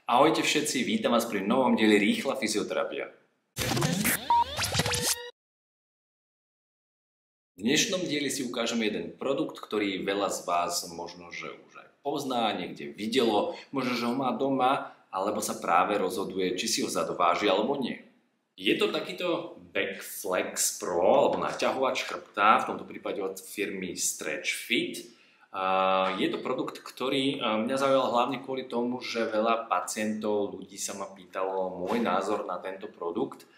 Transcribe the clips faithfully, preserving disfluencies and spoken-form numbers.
Ahojte všetci, vítam vás pri novom dieli Rýchla fyzioterapia. V dnešnom dieli si ukážeme jeden produkt, ktorý veľa z vás možno, že už aj pozná, niekde videlo, možno, že ho má doma, alebo sa práve rozhoduje, či si ho zadováži alebo nie. Je to takýto Backflex Pro, alebo naťahovač chrbta, v tomto prípade od firmy Stretch Fit. Je to produkt, ktorý mňa zaujal hlavne kvôli tomu, že veľa pacientov, ľudí sa ma pýtalo môj názor na tento produkt.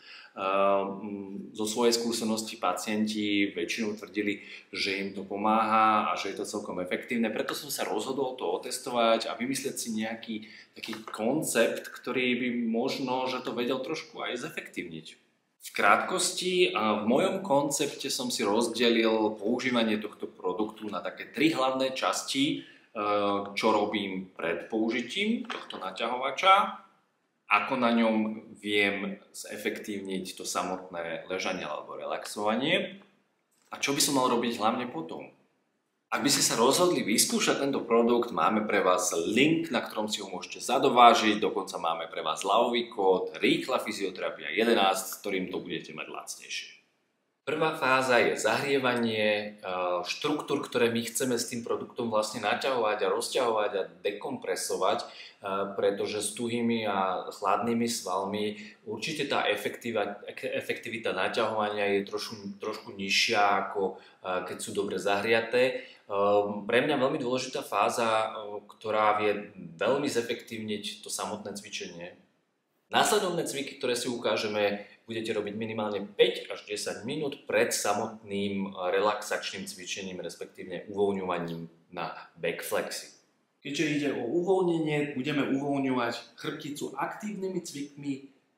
Zo svojej skúsenosti pacienti väčšinou tvrdili, že im to pomáha a že je to celkom efektívne. Preto som sa rozhodol to otestovať a vymyslieť si nejaký taký koncept, ktorý by možno, že to vedel trošku aj zefektívniť. V krátkosti, v mojom koncepte som si rozdelil používanie tohto produktu na také tri hlavné časti, čo robím pred použitím tohto naťahovača, ako na ňom viem zefektívniť to samotné ležanie alebo relaxovanie a čo by som mal robiť hlavne potom. Ak by ste sa rozhodli vyskúšať tento produkt, máme pre vás link, na ktorom si ho môžete zadovážiť, dokonca máme pre vás zľavový kód Rýchla fyzioterapia jedenásť, s ktorým to budete mať lacnejšie. Prvá fáza je zahrievanie štruktúr, ktoré my chceme s tým produktom vlastne naťahovať a rozťahovať a dekompresovať, pretože s tuhými a chladnými svalmi určite tá efektivita, efektivita naťahovania je trošku, trošku nižšia, ako keď sú dobre zahriaté. Pre mňa veľmi dôležitá fáza, ktorá vie veľmi zefektívniť to samotné cvičenie. Následovné cviky, ktoré si ukážeme, budete robiť minimálne päť až desať minút pred samotným relaxačným cvičením, respektíve uvoľňovaním na backflexy. Keďže ide o uvoľnenie, budeme uvoľňovať chrbticu aktívnymi cvikmi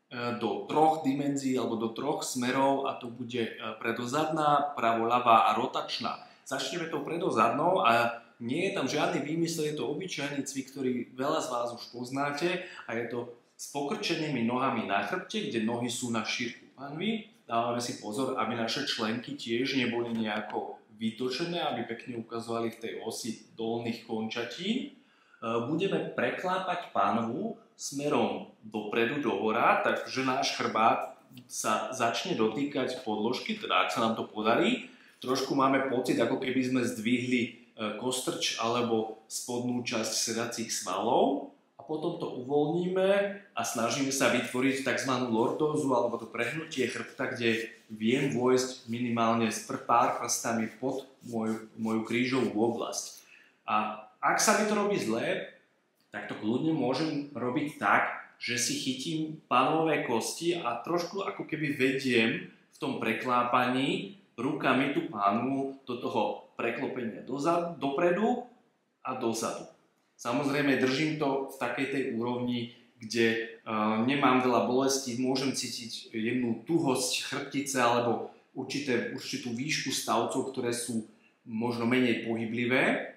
do troch dimenzií alebo do troch smerov, a to bude predozadná, pravoľavá a rotačná. Začneme tou predozadnou a nie je tam žiadny výmysel, je to obyčajný cvik, ktorý veľa z vás už poznáte a je to s pokrčenými nohami na chrbte, kde nohy sú na šírku panvy. Dávame si pozor, aby naše členky tiež neboli nejako vytočené, aby pekne ukazovali v tej osi dolných končatín. Budeme preklápať panvu smerom dopredu, dohora, takže náš chrbát sa začne dotýkať podložky, teda ak sa nám to podarí. Trošku máme pocit, ako keby sme zdvihli kostrč alebo spodnú časť sedacích svalov. A potom to uvoľníme a snažíme sa vytvoriť tzv. Lordózu alebo to prehnutie chrbta, kde viem vojsť minimálne s pár prstami pod moju, moju krížovú oblasť. A ak sa mi to robí zle, tak to kľudne môžem robiť tak, že si chytím panové kosti a trošku ako keby vediem v tom preklápaní rukami tú panvu do toho preklopenia dozadu, dopredu a dozadu. Samozrejme držím to v takej tej úrovni, kde uh, nemám veľa bolesti, môžem cítiť jednu tuhosť chrbtice alebo určité, určitú výšku stavcov, ktoré sú možno menej pohyblivé.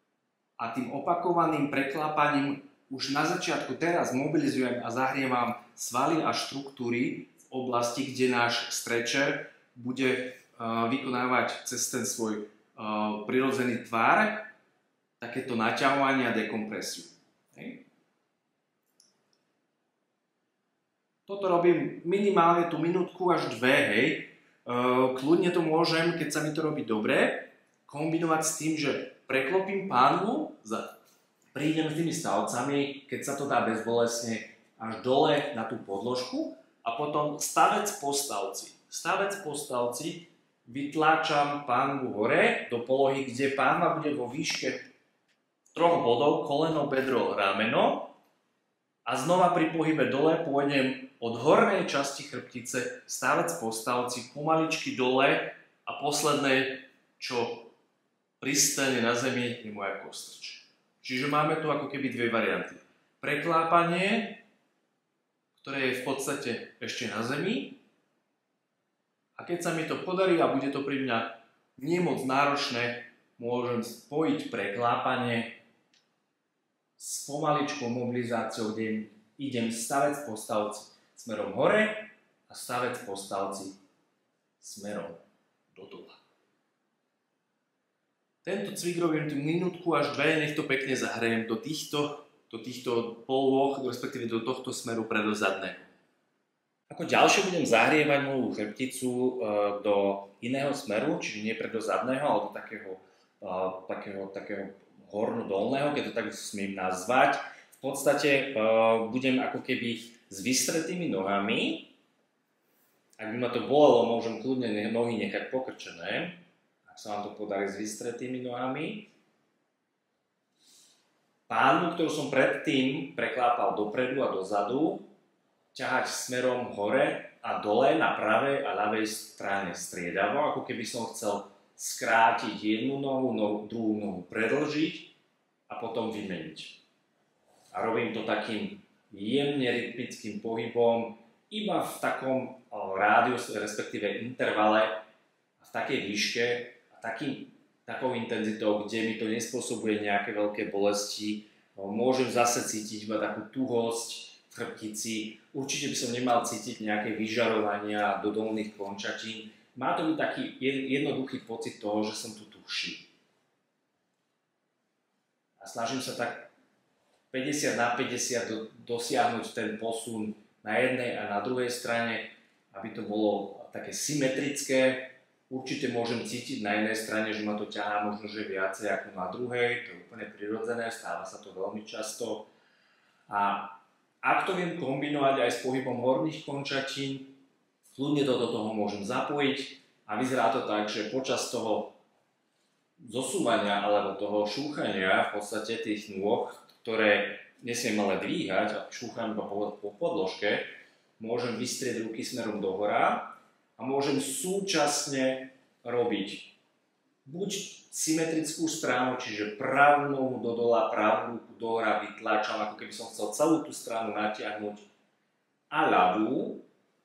A tým opakovaným preklápaním už na začiatku teraz mobilizujem a zahrievam svaly a štruktúry v oblasti, kde náš stretcher bude uh, vykonávať cez ten svoj uh, prirodzený tvár takéto naťahovanie a dekompresiu. Hej. Toto robím minimálne tú minútku až dve, hej. Uh, kľudne to môžem, keď sa mi to robí dobre, kombinovať s tým, že preklopím pánvu, prídem s tými stavcami, keď sa to dá bezbolestne, až dole na tú podložku a potom stavec po stavci. Stavec po stavci vytláčam pánvu hore do polohy, kde pánva bude vo výške troch bodov, koleno, bedro, rameno a znova pri pohybe dole pôjdem od hornej časti chrbtice stavec po stavci pomaličky dole a posledné, čo pristane na zemi, je moja kostrč. Čiže máme tu ako keby dve varianty. Preklápanie, ktoré je v podstate ešte na zemi, a keď sa mi to podarí a bude to pri mňa nie moc náročné, môžem spojiť preklápanie s pomaličkou mobilizáciou, kde idem stavec po stavci smerom hore a stavec po stavci smerom do dola. Tento cvik robím tu minútku až dve, nech to pekne zahrejem. Do týchto do týchto polôch, respektíve do tohto smeru predozadného. Ako ďalšie budem zahrievať moju chrbticu do iného smeru, čiže nie predozadného, ale do takého, takého, takého horno-dolného, keď to tak smiem nazvať. V podstate budem ako keby s vystretými nohami. Ak by ma to bolelo, môžem kľudne nohy nechať pokrčené, ak sa vám to podarí s vystretými nohami. Pánvu, ktorú som predtým preklápal dopredu a dozadu, ťahať smerom hore a dole na pravej a ľavej strane striedavo, ako keby som chcel skrátiť jednu nohu, nohu druhú nohu predĺžiť a potom vymeniť. A robím to takým jemne rytmickým pohybom, iba v takom rádiuse, respektíve intervale, v takej výške a takým, takou intenzitou, kde mi to nespôsobuje nejaké veľké bolesti. Môžem zase cítiť iba takú tuhosť v chrbtici. Určite by som nemal cítiť nejaké vyžarovania do dolných končatín. Má to byť taký jednoduchý pocit toho, že som tu tuhší. A snažím sa tak päťdesiat na päťdesiat do, dosiahnuť ten posun na jednej a na druhej strane, aby to bolo také symetrické. Určite môžem cítiť na jednej strane, že ma to ťahá možno že viacej ako na druhej, to je úplne prirodzené, stáva sa to veľmi často. A ak to viem kombinovať aj s pohybom horných končatín, kľudne to do toho môžem zapojiť a vyzerá to tak, že počas toho zosúvania alebo toho šúchania v podstate tých nôh, ktoré nesmiem ale dvíhať a šúcham iba po, po podložke, môžem vystrieť ruky smerom dohora a môžem súčasne robiť buď symetrickú stranu, čiže pravú nohu do dola, pravú ruku dohora vytláčam, ako keby som chcel celú tú stranu natiahnuť, a ľavú,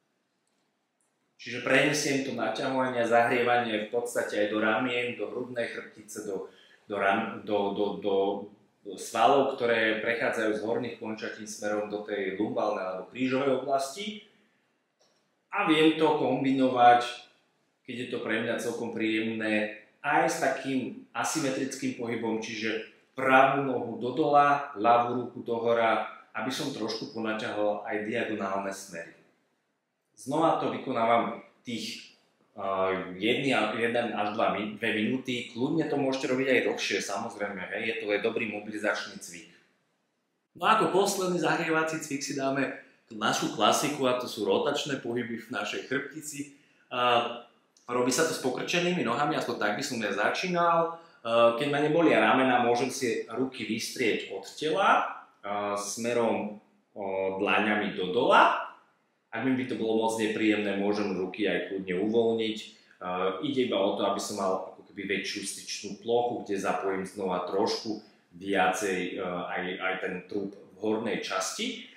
čiže prenesiem to naťahovanie a zahrievanie v podstate aj do ramien, do hrudnej chrbtice, do, do, do, do, do, do svalov, ktoré prechádzajú z horných končatín smerom do tej lumbálnej alebo krížovej oblasti. A viem to kombinovať, keď je to pre mňa celkom príjemné, aj s takým asymetrickým pohybom, čiže pravú nohu do dola, ľavú ruku dohora, aby som trošku ponaťahol aj diagonálne smery. Znova to vykonávam tých uh, jeden až dve minúty, kľudne to môžete robiť aj dlhšie, samozrejme, hej, je to aj dobrý mobilizačný cvik. No a ako posledný zahrievací cvik si dáme našu klasiku, a to sú rotačné pohyby v našej chrbtici. Uh, robí sa to s pokrčenými nohami, aspoň tak by som ja začínal. Uh, keď ma nebolia ramena, môžem si ruky vystrieť od tela uh, smerom uh, dlaňami do dola. Ak mi by to bolo moc nepríjemné, môžem ruky aj kľudne uvoľniť. Uh, ide iba o to, aby som mal ako keby väčšiu styčnú plochu, kde zapojím znova trošku viacej uh, aj, aj ten trup v hornej časti.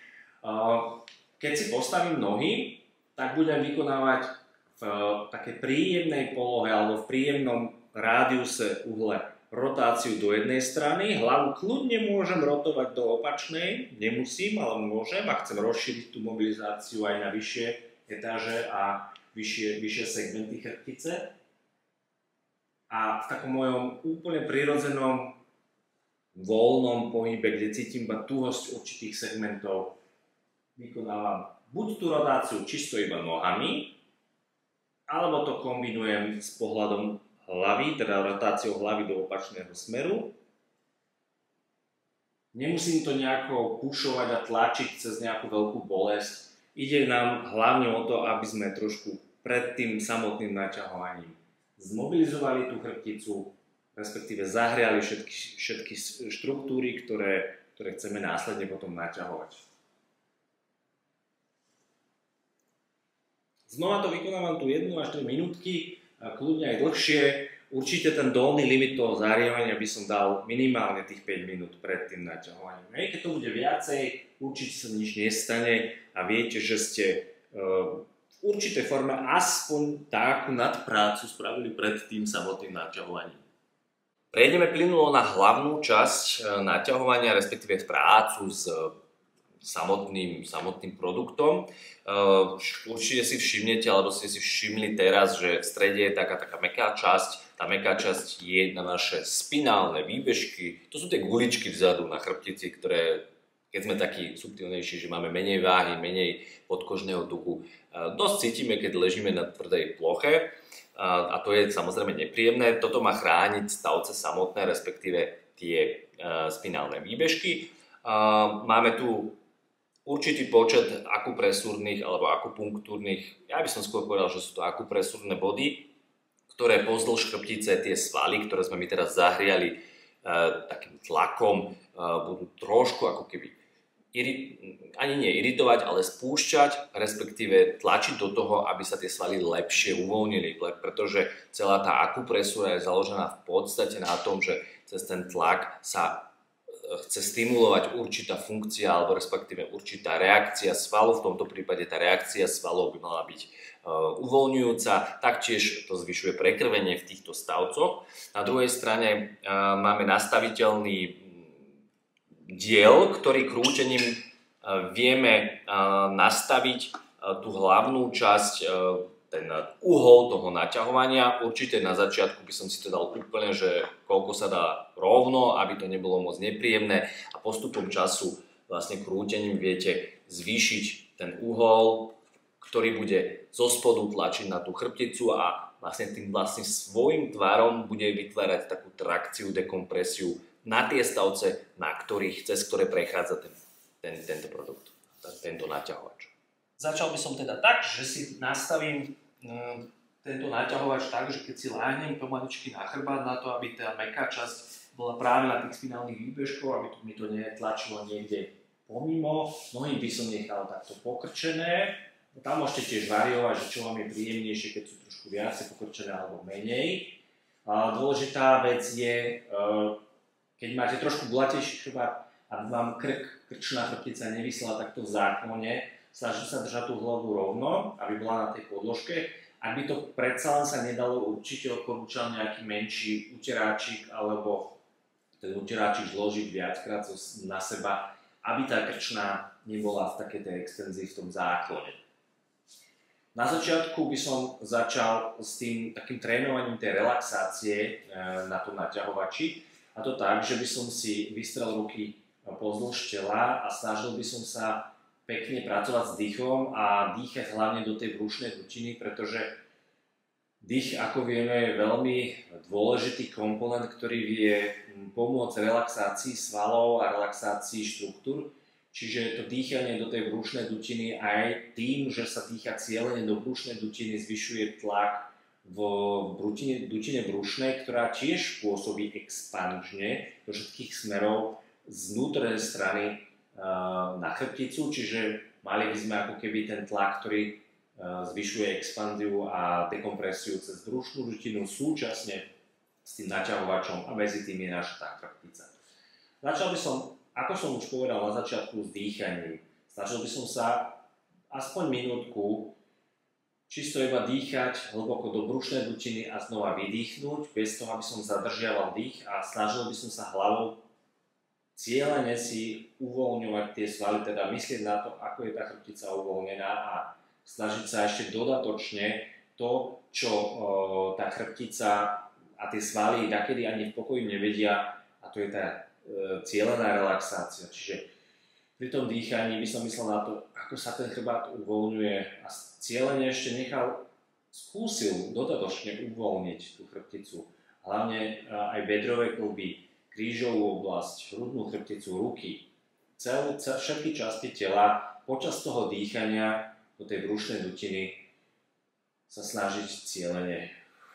Keď si postavím nohy, tak budem vykonávať v takej príjemnej polohe alebo v príjemnom rádiuse uhle rotáciu do jednej strany. Hlavu kľudne môžem rotovať do opačnej, nemusím, ale môžem, ak chcem rozšíriť tú mobilizáciu aj na vyššie etáže a vyššie, vyššie segmenty chrbtice. A v takom mojom úplne prirodzenom voľnom pohybe, kde cítim iba tuhosť určitých segmentov, vykonávam buď tú rotáciu čisto iba nohami, alebo to kombinujem s pohľadom hlavy, teda rotáciou hlavy do opačného smeru. Nemusím to nejako pušovať a tlačiť cez nejakú veľkú bolesť. Ide nám hlavne o to, aby sme trošku pred tým samotným naťahovaním zmobilizovali tú chrbticu, respektíve zahriali všetky, všetky štruktúry, ktoré, ktoré chceme následne potom naťahovať. Znova to vykonávam tu jednu až tri minútky, kľudne aj dlhšie. Určite ten dolný limit toho zahrievania by som dal minimálne tých päť minút pred tým naťahovaním. Hej, keď to bude viacej, určite sa nič nestane a viete, že ste uh, v určitej forme aspoň takú nadprácu spravili pred tým samotným naťahovaním. Prejdeme plynulo na hlavnú časť naťahovania, respektíve prácu s samotným, samotným produktom. Uh, určite si všimnete, alebo ste si všimli teraz, že v strede je taká, taká mäkká časť. Tá mäkká časť je na naše spinálne výbežky. To sú tie guličky vzadu na chrbtici, ktoré keď sme takí subtilnejší, že máme menej váhy, menej podkožného tuku, dosť cítime, keď ležíme na tvrdej ploche a to je samozrejme nepríjemné. Toto má chrániť stavce samotné, respektíve tie spinálne výbežky. Máme tu určitý počet akupresúrnych alebo akupunktúrnych, ja by som skôr povedal, že sú to akupresúrne body, ktoré pozdĺž chrbtice, tie svaly, ktoré sme my teraz zahriali takým tlakom, budú trošku ako keby Iri, ani nie iritovať, ale spúšťať, respektíve tlačiť do toho, aby sa tie svaly lepšie uvoľnili, pretože celá tá akupresúra je založená v podstate na tom, že cez ten tlak sa chce stimulovať určitá funkcia alebo respektíve určitá reakcia svalov, v tomto prípade tá reakcia svalov by mala byť uvoľňujúca, taktiež to zvyšuje prekrvenie v týchto stavcoch. Na druhej strane máme nastaviteľný diel, ktorý krútením vieme nastaviť tú hlavnú časť, ten uhol toho naťahovania. Určite na začiatku by som si to dal úplne, že koľko sa dá rovno, aby to nebolo moc nepríjemné a postupom času vlastne krútením viete zvýšiť ten uhol, ktorý bude zo spodu tlačiť na tú chrbticu a vlastne tým vlastne svojím tvarom bude vytvárať takú trakciu, dekompresiu na tie stavce, na ktorých, cez ktoré prechádza ten, ten, tento produkt, tento naťahovač. Začal by som teda tak, že si nastavím um, tento naťahovač tak, že keď si láhnem pomaličky na chrbát na to, aby tá mäkká časť bola práve na tých spinálnych výbežkov, aby to mi to netlačilo niekde pomimo. Nohy by som nechal takto pokrčené. Tam môžete tiež variovať, že čo vám je príjemnejšie, keď sú trošku viacej pokrčené alebo menej. A dôležitá vec je, keď máte trošku gulatejší chrbát, aby vám krk, krčná chrbtica nevysela takto v záklone, snažím sa držať tú hlavu rovno, aby bola na tej podložke. Ak by to predsa len sa nedalo, určite odporúčam nejaký menší uteráčik alebo ten uteráčik zložiť viackrát na seba, aby tá krčná nebola v takej tej extenzii v tom záklone. Na začiatku by som začal s tým takým trénovaním tej relaxácie na tom naťahovači. A to tak, že by som si vystrel ruky pozdĺž tela a snažil by som sa pekne pracovať s dýchom a dýchať hlavne do tej brušnej dutiny, pretože dých, ako vieme, je veľmi dôležitý komponent, ktorý vie pomôcť relaxácii svalov a relaxácii štruktúr. Čiže to dýchanie do tej brušnej dutiny aj tým, že sa dýcha cieľene do brušnej dutiny, zvyšuje tlak v brutine, dutine brušnej, ktorá tiež pôsobí expanžne do všetkých smerov z vnútornej strany uh, na chrbticu, čiže mali by sme ako keby ten tlak, ktorý uh, zvyšuje expanziu a dekompresiu cez brušnú dutinu súčasne s tým naťahovačom a medzi tým je naša tá chrbtica. Začal by som, ako som už povedal na začiatku, s dýchaním. Snažil by som sa aspoň minútku čisto iba dýchať hlboko do brušnej dutiny a znova vydýchnuť, bez toho, aby som zadržiaval dých a snažil by som sa hlavou cieľene si uvoľňovať tie svaly, teda myslieť na to, ako je tá chrbtica uvoľnená a snažiť sa ešte dodatočne to, čo o, tá chrbtica a tie svaly nakedy ani v pokoji nevedia, a to je tá e, cieľená relaxácia. Čiže pri tom dýchaní by som myslel na to, ako sa ten chrbát uvoľňuje a cieľene ešte nechal, skúsil dodatočne uvoľniť tú chrbticu. Hlavne aj bedrové kĺby, krížovú oblasť, hrudnú chrbticu, ruky. Celú, všetky časti tela počas toho dýchania do tej brušnej dutiny sa snažiť cieľene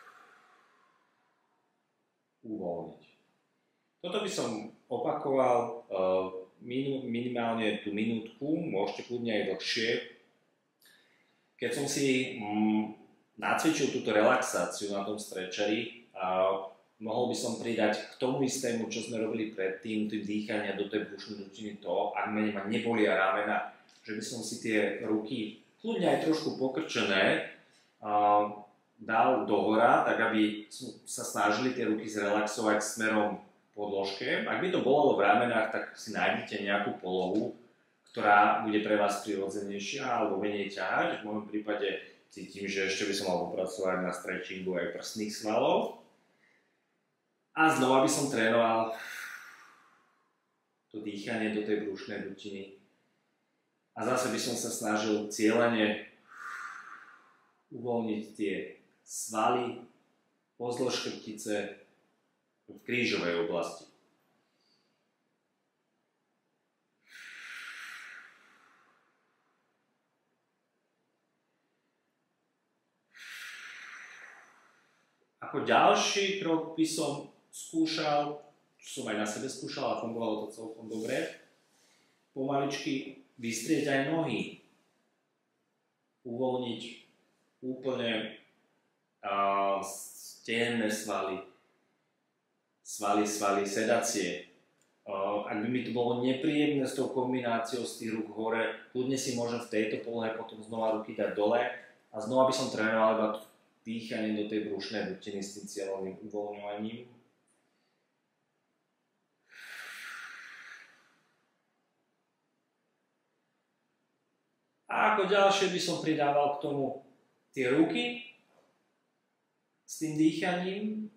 uvoľniť. Toto by som opakoval minimálne tú minútku, môžete kľudne aj dlhšie. Keď som si mm, nacvičil túto relaxáciu na tom stretcheri, a mohol by som pridať k tomu istému, čo sme robili predtým, tým dýchania do tej brušnej dutiny, to, ak ma nebolia ramena, že by som si tie ruky kľudne aj trošku pokrčené a, dal dohora, tak aby sa snažili tie ruky zrelaxovať smerom podložke. Ak by to bolelo v ramenách, tak si nájdete nejakú polohu, ktorá bude pre vás prirodzenejšia alebo menej ťahať. V môjom prípade cítim, že ešte by som mal popracovať na stretchingu aj prsných svalov. A znova by som trénoval to dýchanie do tej brušnej dutiny. A zase by som sa snažil cieľene uvoľniť tie svaly pozdĺž chrbtice v krížovej oblasti. Ako ďalší krok by som skúšal, čo som aj na sebe skúšal a fungovalo to celkom dobre, pomaličky vystrieť aj nohy. Uvoľniť úplne uh, stehenné svaly, svaly, svaly, sedacie. Uh, ak by mi to bolo nepríjemné s tou kombináciou z tých rúk hore, kľudne si môžem v tejto polohe potom znova ruky dať dole a znova by som trénoval iba dýchanie do tej brušnej dutiny s tým cieľovým uvoľňovaním. A ako ďalšie by som pridával k tomu tie ruky s tým dýchaním.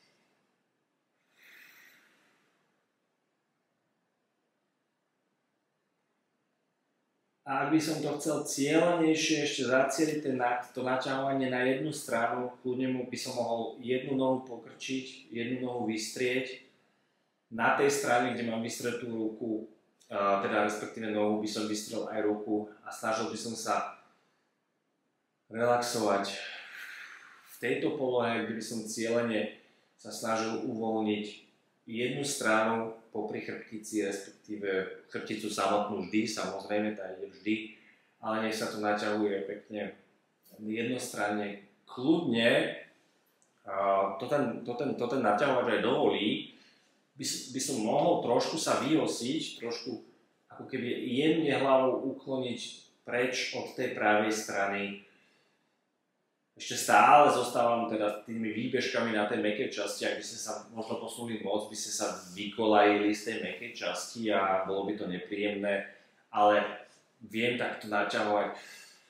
A ak by som to chcel cieľenejšie ešte zacieliť to naťahovanie na jednu stranu, kľudne mu by som mohol jednu nohu pokrčiť, jednu nohu vystrieť. Na tej strane, kde mám vystretú ruku, teda respektíve nohu, by som vystrel aj ruku a snažil by som sa relaxovať v tejto polohe, kde by som cieľene sa snažil uvoľniť jednu stranu popri chrbtici, respektíve chrbticu samotnú vždy, samozrejme, tá ide vždy, ale nech sa to naťahuje pekne jednostranne, kľudne, to ten, to ten, to ten naťahovač aj dovolí, by, by som mohol trošku sa vyosiť, trošku ako keby jemne hlavou ukloniť preč od tej pravej strany. Ešte stále zostávam teda tými výbežkami na tej mäkkej časti, ak by ste sa možno posunuli moc, by ste sa vykolajili z tej mäkkej časti a bolo by to nepríjemné, ale viem takto naťahovať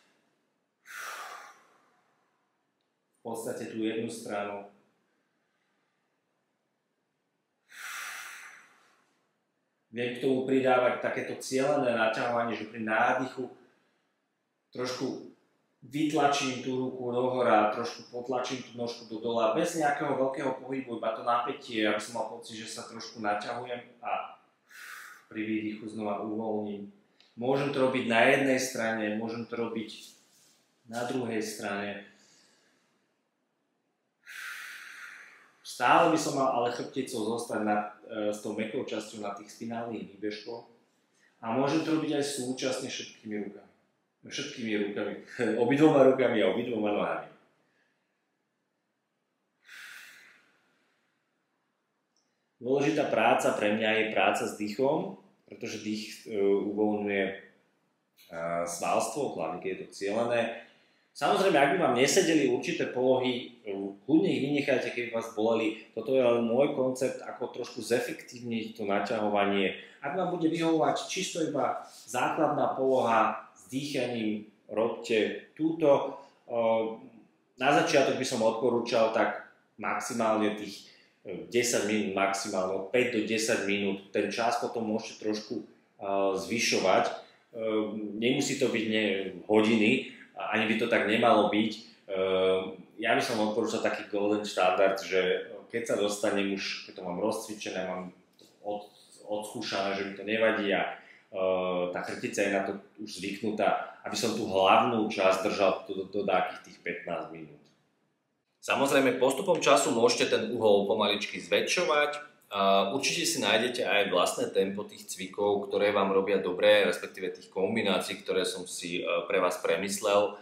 v podstate tú jednu stranu. Viem k tomu pridávať takéto cieľené naťahovanie, že pri nádychu trošku vytlačím tú ruku dohora, trošku potlačím tú nožku do dola, bez nejakého veľkého pohybu, iba to napätie, aby som mal pocit, že sa trošku naťahujem a pri výdychu znova uvoľním. Môžem to robiť na jednej strane, môžem to robiť na druhej strane. Stále by som mal ale chrbticou zostať na, e, s tou mäkkou časťou na tých spinálnych výbežkoch a môžem to robiť aj súčasne všetkými rukami. Všetkými rukami, obidvoma rukami a obidvoma nohami. Dôležitá práca pre mňa je práca s dýchom, pretože dých uvoľňuje svalstvo, hlavne keď je to cielené. Samozrejme, ak by vám nesedeli určité polohy, kľudne ich vynechajte, keby vás boleli. Toto je ale môj koncept, ako trošku zefektívniť to naťahovanie. Ak vám bude vyhovovať čisto iba základná poloha, dýchaním robte túto. Na začiatok by som odporúčal tak maximálne tých desať minút, maximálne päť do desať minút. Ten čas potom môžete trošku zvyšovať. Nemusí to byť ne, hodiny, ani by to tak nemalo byť. Ja by som odporúčal taký golden štandard, že keď sa dostanem už, keď to mám rozcvičené, mám od, odskúšané, že mi to nevadí a tá chrbtica je na to už zvyknutá, aby som tú hlavnú časť držal do, do, do takých tých pätnásť minút. Samozrejme, postupom času môžete ten uhol pomaličky zväčšovať. Určite si nájdete aj vlastné tempo tých cvikov, ktoré vám robia dobre, respektíve tých kombinácií, ktoré som si pre vás premyslel.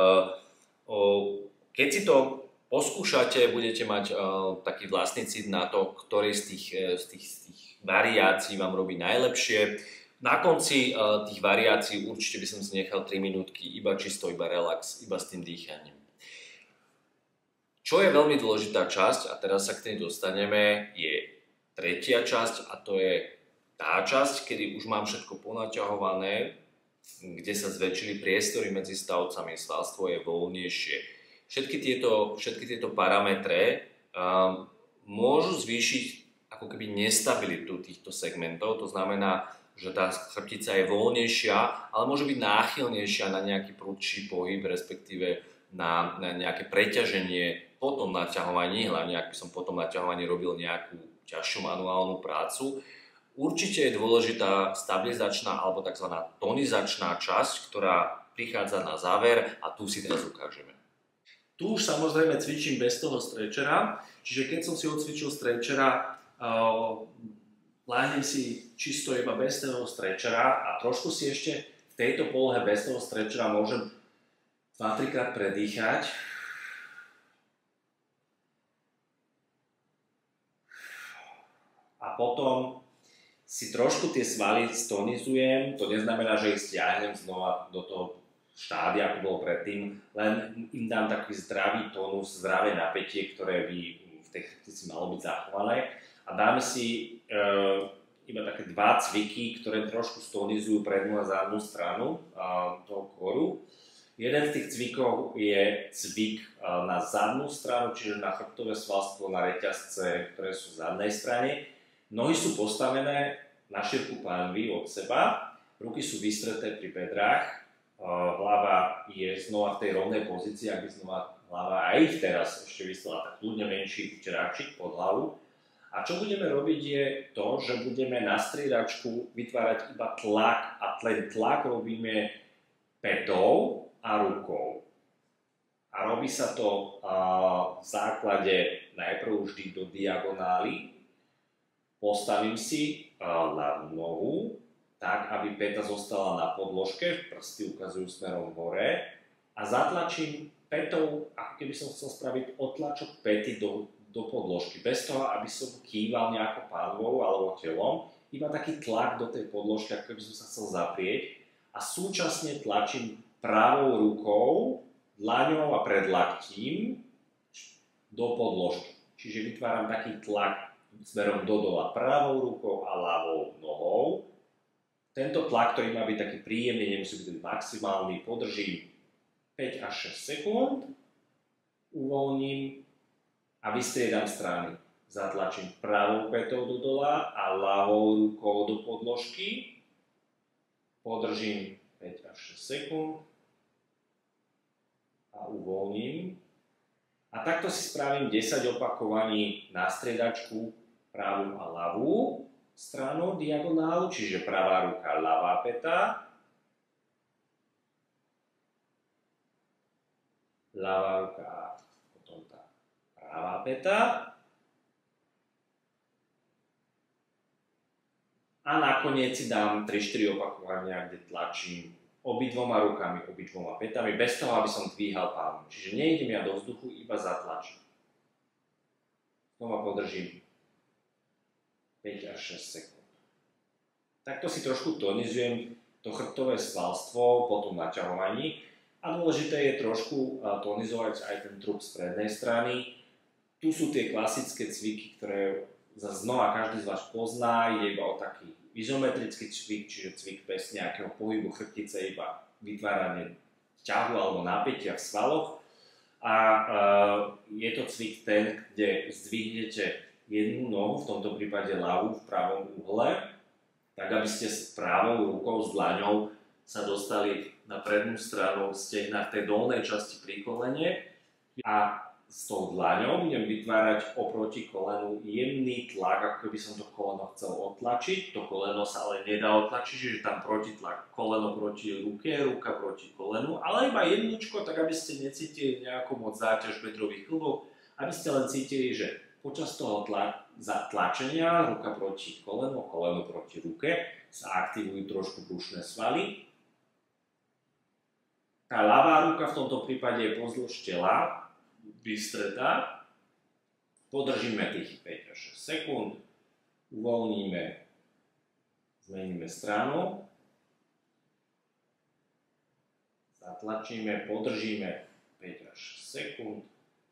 Keď si to poskúšate, budete mať taký vlastný cit na to, ktoré z tých, z tých, z tých variácií vám robí najlepšie. Na konci uh, tých variácií určite by som si nechal tri minútky, iba čisto, iba relax, iba s tým dýchaním. Čo je veľmi dôležitá časť, a teraz sa k tej dostaneme, je tretia časť a to je tá časť, kedy už mám všetko ponaťahované, kde sa zväčšili priestory medzi stavcami, svalstvo je voľnejšie. Všetky tieto, všetky tieto parametre um, môžu zvýšiť ako ako keby nestabilitu týchto segmentov. To znamená, že tá chrbtica je voľnejšia, ale môže byť náchylnejšia na nejaký prudší pohyb, respektíve na, na nejaké preťaženie po tom naťahovaní, hlavne ak by som po tom naťahovaní robil nejakú ťažšiu manuálnu prácu. Určite je dôležitá stabilizačná alebo tzv. Tonizačná časť, ktorá prichádza na záver a tu si teraz ukážeme. Tu už samozrejme cvičím bez toho stretchera, čiže keď som si odcvičil stretchera, uh, láhnem si čisto iba bez toho stretchera a trošku si ešte v tejto polohe bez toho stretchera môžem dva tri krát predýchať. A potom si trošku tie svaly stonizujem, to neznamená, že ich stiahnem znova do toho štádia, ako bolo predtým, len im dám taký zdravý tónus, zdravé napätie, ktoré by v tej chrbtici malo byť zachované. A dáme si e, iba také dva cviky, ktoré trošku stonizujú prednú a zadnú stranu e, toho koru. Jeden z tých cvikov je cvik e, na zadnú stranu, čiže na chrbtové svalstvo, na reťazce, ktoré sú v zadnej strane. Nohy sú postavené na šírku pánvy od seba, ruky sú vystreté pri bedrách, hlava je znova v tej rovnej pozícii, ak by znova hlava aj teraz ešte vyslela, tak kľudne menší čeráčik pod hlavu. A čo budeme robiť je to, že budeme na striedačku vytvárať iba tlak a ten tlak robíme pätou a rukou. A robí sa to v základe najprv vždy do diagonály. Postavím si ľavú nohu, tak aby päta zostala na podložke, prsty ukazujú smerom hore a zatlačím pätou, ako keby som chcel spraviť otlačok päty do, do podložky, bez toho, aby som kýval nejako pánvou alebo telom, iba taký tlak do tej podložky, ako keby som sa chcel zaprieť a súčasne tlačím pravou rukou, dlaňou a predlaktím do podložky. Čiže vytváram taký tlak smerom do dola pravou rukou a ľavou nohou. Tento tlak, ktorý má byť taký príjemný, nemusí byť maximálny, podržím päť až šesť sekúnd, uvoľním a vystriedam strany. Zatlačím pravou pätou do dola a ľavou rukou do podložky. Podržím päť až šesť sekúnd a uvoľním. A takto si spravím desať opakovaní na striedačku, pravú a ľavú stranu diagonálu, čiže pravá ruka, ľavá päta, ľavá ruka a potom tá pravá päta a nakoniec si dám tri štyri opakovania, kde tlačím obidvoma rukami, obidvoma pätami, bez toho, aby som dvíhal pánu. Čiže nejdem ja do vzduchu, iba zatlačím. Znova podržím päť až šesť sekúnd. Takto si trošku tonizujem to chrbtové svalstvo po tom naťahovaní a dôležité je trošku tonizovať aj ten trup z prednej strany. Tu sú tie klasické cviky, ktoré zase znova každý z vás pozná, ide iba o taký izometrický cvik, čiže cvik bez nejakého pohybu chrbtice, iba vytváranie ťahu alebo napätia v svaloch. A uh, je to cvik ten, kde zdvihnete jednu nohu, v tomto prípade ľavú v pravom uhle, tak aby ste s pravou rukou, s dlaňou sa dostali na prednú stranu stehna v tej dolnej časti pri kolene a s tou dlaňou budem vytvárať oproti kolenu jemný tlak, ako keby som to koleno chcel otlačiť. To koleno sa ale nedá otlačiť, čiže tam protitlak, koleno proti ruke, ruka proti kolenu, ale iba jednúčko, tak aby ste necítili nejakú moc záťaž bedrových kĺbov, aby ste len cítili, že počas toho tla, tlačenia ruka proti kolenu, koleno proti ruke sa aktivujú trošku brušné svaly. Tá ľavá ruka v tomto prípade je pozdĺž tela, vystretá. Podržíme tých päť až šesť sekúnd, uvoľníme, zmeníme stranu, zatlačíme, podržíme päť až šesť sekúnd.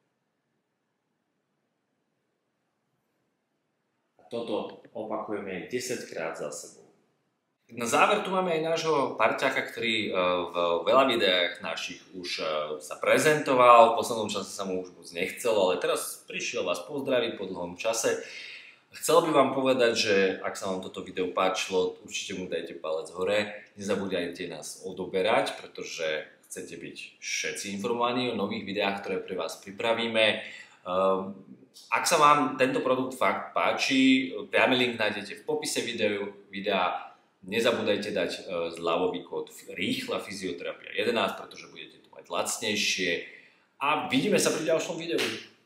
Toto opakujeme desaťkrát za sebou. Na záver tu máme aj nášho parťaka, ktorý v veľa videách našich už sa prezentoval. V poslednom čase sa mu už moc nechcelo, ale teraz prišiel vás pozdraviť po dlhom čase. Chcel by vám povedať, že ak sa vám toto video páčilo, určite mu dajte palec hore. Nezabúdajte nás odoberať, pretože chcete byť všetci informovaní o nových videách, ktoré pre vás pripravíme. Ak sa vám tento produkt fakt páči, priamy link nájdete v popise videu, videa. Nezabúdajte dať zľavový kód Rýchla fyzioterapia jedenásť, pretože budete to mať lacnejšie. A vidíme sa pri ďalšom videu.